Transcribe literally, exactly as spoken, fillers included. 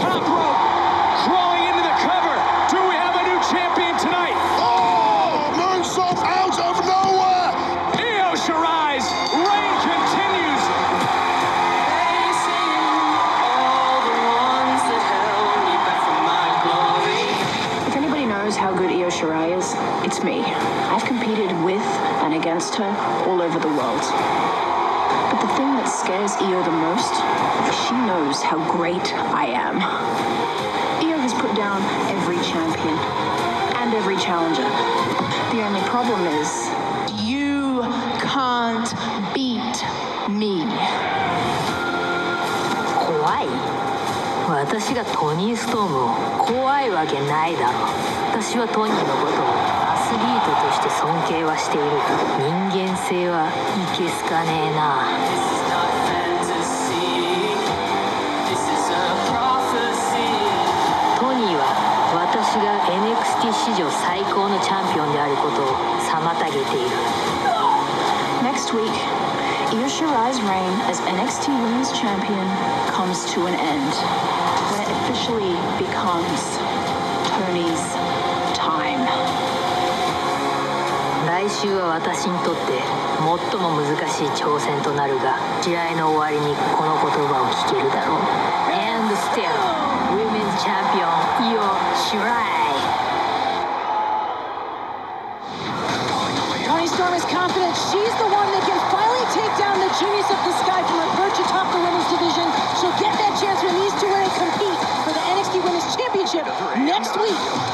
top rope, crawling into the cover. Do we have a new champion tonight? Oh, moonsault out of nowhere! Io Shirai's reign continues. If anybody knows how good Io Shirai is, it's me. I've competed with and against her all over the world. But the thing that scares Io the most is she knows how great I am. Io has put down every champion and every challenger. The only problem is you can't beat me. 怖い？私がトニー・ストームを怖いわけないだろう。私はトニーのことをアスリートとして尊敬はしている。人間性はいけすかねえな。トニーは私が エヌエックスティー 史上最高のチャンピオンであることを妨げている。 Next week, Io Shirai's reign as N X T Women's Champion comes to an end when it officially becomes Toni's time. 来週は私にとって最も難しい挑戦となるが、試合の終わりにこの言葉を聞けるだろう。And still, Women's Champion Io Shirai. Toni Storm is confident she's the one that can finally take down the genius of the sky from her perch atop the women's division. She'll get that chance when these two women compete for the N X T Women's Championship next week.